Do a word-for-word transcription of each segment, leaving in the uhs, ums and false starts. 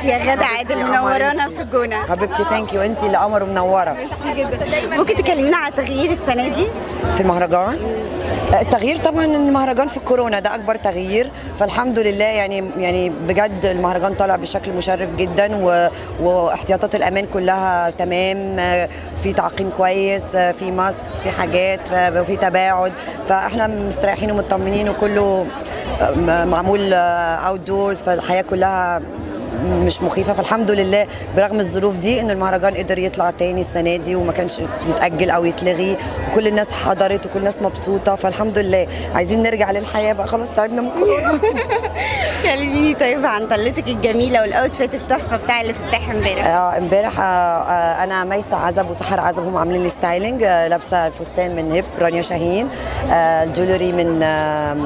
يا غادة عادل، منورانا في الجونة حبيبتي. ثانك يو، انت اللي قمر ومنوره. ميرسي جدا. ممكن تكلمينا على تغيير السنه دي في المهرجان؟ التغيير طبعا المهرجان في الكورونا ده اكبر تغيير، فالحمد لله يعني يعني بجد المهرجان طالع بشكل مشرف جدا، و... واحتياطات الامان كلها تمام، في تعقيم كويس، في ماسك، في حاجات، في تباعد، فاحنا مستريحين ومطمنين، وكله معمول اوت دورز، فالحياه كلها مش مخيفه، فالحمد لله برغم الظروف دي ان المهرجان قدر يطلع تاني السنه دي وما كانش يتاجل او يتلغي، وكل الناس حضرت وكل الناس مبسوطه، فالحمد لله. عايزين نرجع للحياه بقى، خلاص تعبنا من كورونا. كلميني طيب عن طلتك الجميله والاوتفيت التحفه بتاع الافتتاح امبارح. اه امبارح آه انا ميسة عزب وسحر عزب هم عاملين لي ستايلنج، آه لابسه الفستان من هيب رانيا شاهين، آه الجولري من آه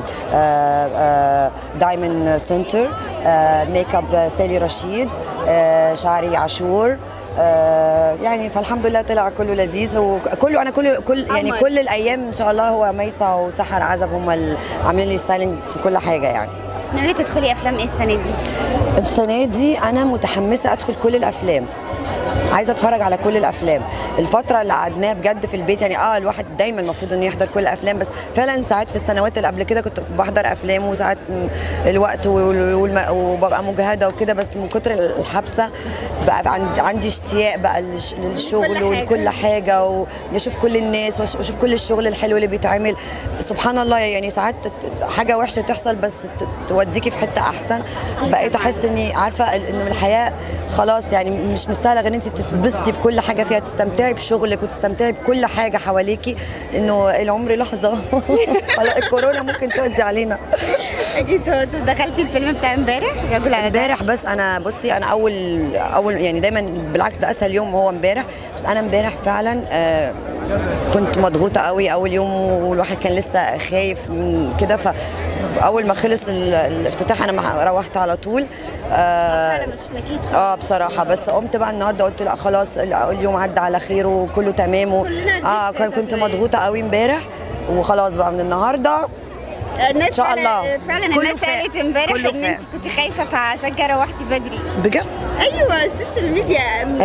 آه دايموند سنتر، آه ميك اب سالي رشيد، آه شعري عاشور، آه يعني فالحمد لله طلع كله لذيذ، وكله انا كل كل يعني كل الايام ان شاء الله هو ميسة وسحر عزب هم اللي عاملين لي ستايلنج في كل حاجه يعني. ناوية تدخلي افلام ايه السنه دي؟ السنه دي انا متحمسه ادخل كل الافلام، عايزه اتفرج على كل الافلام. الفتره اللي قعدناها بجد في البيت يعني اه الواحد دايما المفروض انه يحضر كل الافلام، بس فعلا ساعات في السنوات اللي قبل كده كنت بحضر افلام، وساعات الوقت وببقى مجهده وكده، بس من كتر الحبسه بقى عندي اشتياق بقى للشغل ولكل حاجه، واشوف كل الناس واشوف كل الشغل الحلو اللي بيتعمل. سبحان الله يعني ساعات حاجه وحشه تحصل بس توديكي في حته احسن. بقيت احس اني عارفه ان الحياه خلاص يعني مش مستاهله غير ان انت تتبسطي بكل حاجه فيها، تستمتعي بشغلك وتستمتعي بكل حاجه حواليكي، انه العمر لحظه. الكورونا ممكن تودي علينا. اكيد. دخلتي الفيلم بتاع امبارح رجل على امبارح؟ بس انا بصي انا اول اول يعني دايما بالعكس ده اسهل يوم هو امبارح، بس انا امبارح فعلا آه كنت مضغوطه قوي اول يوم، والواحد كان لسه خايف من كده، فاول ما خلص الافتتاح انا روحت على طول. اه, آه بصراحه، بس قمت بقى النهارده قلت لا خلاص اليوم عدى على خير وكله تمام، اه كنت مضغوطه قوي امبارح، وخلاص بقى من النهارده الناس ان شاء الله. فعلا الناس قالت امبارح ان انت كنت خايفه فعشان كده روحتي بدري. بجد؟ ايوه السوشيال ميديا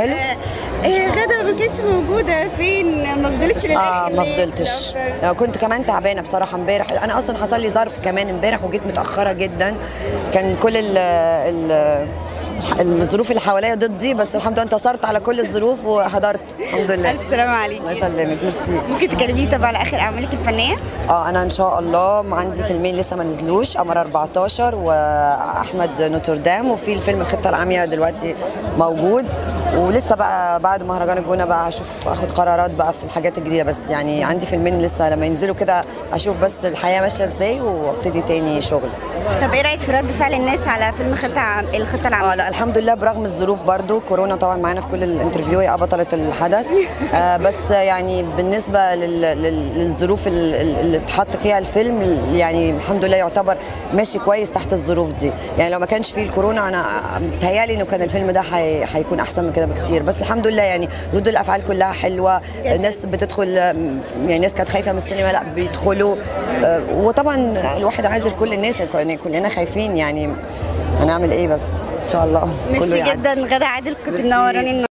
آه غدا ما كانتش موجوده، فين ما فضلتش للاخر؟ اه ما فضلتش، كنت كمان تعبانه بصراحه امبارح، انا اصلا حصل لي ظرف كمان امبارح وجيت متاخره جدا، كان كل ال ال الظروف اللي حواليا ضدي، بس الحمد لله انتصرت على كل الظروف وحضرت الحمد لله. الف سلامه عليك. الله يسلمك. ميرسي. ممكن تكلميني طبعا على اخر اعمالك الفنيه؟ اه انا ان شاء الله عندي فيلمين لسه ما نزلوش، قمر أربعتاشر واحمد نوتردام، وفي الفيلم الخطه العاميه دلوقتي موجود، ولسه بقى بعد مهرجان الجونه بقى اشوف اخد قرارات بقى في الحاجات الجديده، بس يعني عندي فيلمين لسه لما ينزلوا كده اشوف بس الحياه ماشيه ازاي وابتدي تاني شغل. طب ايه رايك في رد فعل الناس على فيلم خطه الخطه العاميه؟ اه لا الحمد لله برغم الظروف برضو، كورونا طبعا معانا في كل الانترفيو، هي بطلت الحدث. آه بس يعني بالنسبه للظروف اللي اتحط فيها الفيلم يعني الحمد لله يعتبر ماشي كويس تحت الظروف دي، يعني لو ما كانش فيه الكورونا انا متهيالي انه كان الفيلم ده هيكون احسن من كده بكتير، بس الحمد لله يعني ردود الافعال كلها حلوه، الناس بتدخل يعني الناس كانت خايفه من السينما لا بيدخلوا، آه وطبعا الواحد عايز لكل الناس يعني كلنا خايفين يعني هنعمل ايه، بس ان شاء الله كله يعدي. ميرسي جدا غادة عادل، كنت منوراني.